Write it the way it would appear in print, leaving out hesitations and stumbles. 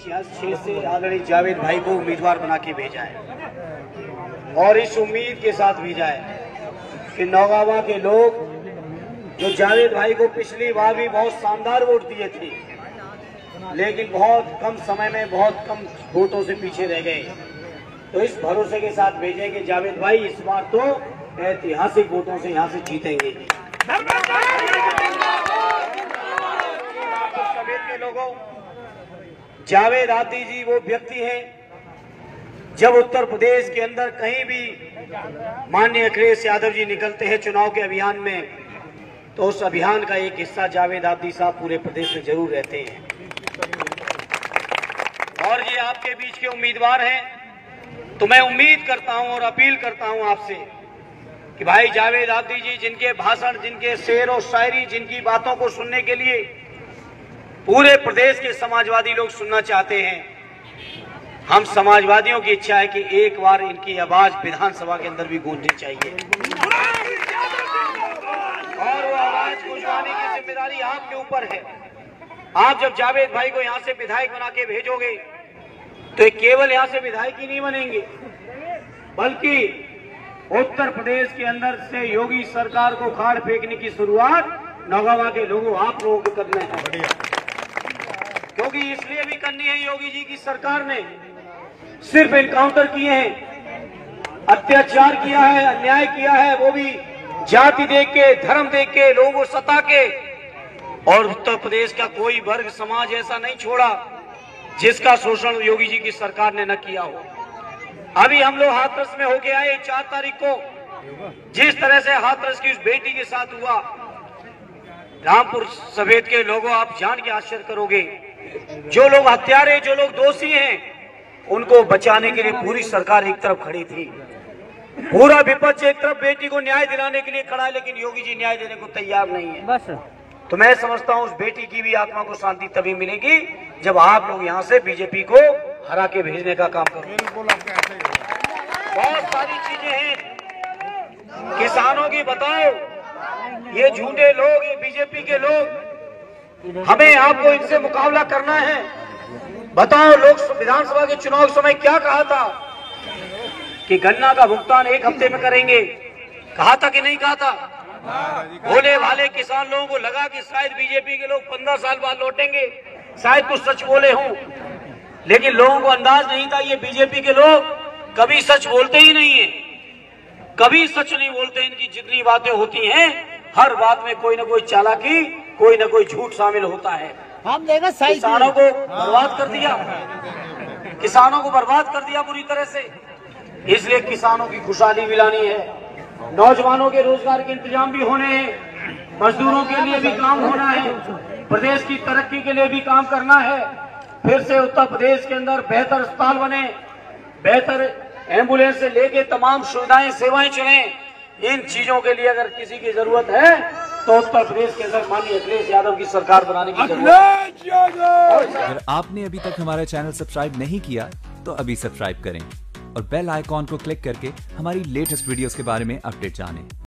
6 से आदरणीय जावेद भाई को उम्मीदवार बना के भेजा है और इस उम्मीद के साथ भेजा है कि नौगावा के लोग जो जावेद भाई को पिछली बार भी बहुत शानदार वोट दिए थे, लेकिन बहुत कम समय में बहुत कम वोटों से पीछे रह गए, तो इस भरोसे के साथ भेजे कि जावेद भाई इस बार तो ऐतिहासिक वोटों से यहाँ से जीतेंगे। के लोगों, जावेद आती जी वो व्यक्ति हैं, जब उत्तर प्रदेश के अंदर कहीं भी माननीय अखिलेश यादव जी निकलते हैं चुनाव के अभियान में, तो उस अभियान का एक हिस्सा जावेद आती साहब पूरे प्रदेश में जरूर रहते हैं। और ये आपके बीच के उम्मीदवार हैं, तो मैं उम्मीद करता हूं और अपील करता हूं आपसे कि भाई जावेद आती जी जिनके भाषण, जिनके शेर और शायरी, जिनकी बातों को सुनने के लिए पूरे प्रदेश के समाजवादी लोग सुनना चाहते हैं, हम समाजवादियों की इच्छा है कि एक बार इनकी आवाज विधानसभा के अंदर भी गूंजनी चाहिए और वो आवाज गूंजवाने की जिम्मेदारी आपके ऊपर है। आप जब जावेद भाई को यहाँ से विधायक बना के भेजोगे तो केवल यहाँ से विधायक ही नहीं बनेंगे, बल्कि उत्तर प्रदेश के अंदर से योगी सरकार को खाड़ फेंकने की शुरुआत नौगावा के लोगों आप लोगों को करना है। क्योंकि इसलिए भी करनी है, योगी जी की सरकार ने सिर्फ एनकाउंटर किए हैं, अत्याचार किया है, अन्याय किया है, वो भी जाति देख के, धर्म देख के, लोगों को सता के, और उत्तर प्रदेश का कोई वर्ग समाज ऐसा नहीं छोड़ा जिसका शोषण योगी जी की सरकार ने न किया हो। अभी हम लोग हाथरस में होके आए 4 तारीख को, जिस तरह से हाथरस की उस बेटी के साथ हुआ, रामपुर सफेद के लोगों आप जान के आश्चर्य करोगे, जो लोग हत्यारे, जो लोग दोषी हैं, उनको बचाने के लिए पूरी सरकार एक तरफ खड़ी थी, पूरा विपक्ष एक तरफ बेटी को न्याय दिलाने के लिए खड़ा है, लेकिन योगी जी न्याय देने को तैयार नहीं है। बस तो मैं समझता हूं उस बेटी की भी आत्मा को शांति तभी मिलेगी जब आप लोग यहां से बीजेपी को हरा के भेजने का काम करें। बहुत सारी चीजें हैं किसानों की, बताओ ये झूठे लोग, ये बीजेपी के लोग, हमें आपको इनसे मुकाबला करना है। बताओ लोग विधानसभा के चुनाव के समय क्या कहा था कि गन्ना का भुगतान 1 हफ्ते में करेंगे, कहा था कि नहीं कहा था? भोले भाले किसान लोगों को लगा कि शायद बीजेपी के लोग 15 साल बाद लौटेंगे, शायद कुछ सच बोले हों, लेकिन लोगों को अंदाज नहीं था ये बीजेपी के लोग कभी सच बोलते ही नहीं है, कभी सच नहीं बोलते। इनकी जितनी बातें होती हैं हर बात में कोई ना कोई चालाकी, कोई ना कोई झूठ शामिल होता है। हम देखा किसानों को बर्बाद कर दिया, किसानों को बर्बाद कर दिया बुरी तरह से। इसलिए किसानों की खुशहाली भी लानी है, नौजवानों के रोजगार के इंतजाम भी होने हैं, मजदूरों के लिए भी काम होना है, प्रदेश की तरक्की के लिए भी काम करना है। फिर से उत्तर प्रदेश के अंदर बेहतर अस्पताल बने, बेहतर एम्बुलेंस से लेके तमाम सुविधाएं, सेवाएं चले। इन चीजों के लिए अगर किसी की जरूरत है तो उत्तर प्रदेश के अंदर माननीय अखिलेश यादव की सरकार बनाने की जरूरत है। अगर आपने अभी तक हमारा चैनल सब्सक्राइब नहीं किया तो अभी सब्सक्राइब करें और बेल आइकॉन को क्लिक करके हमारी लेटेस्ट वीडियोस के बारे में अपडेट जानें।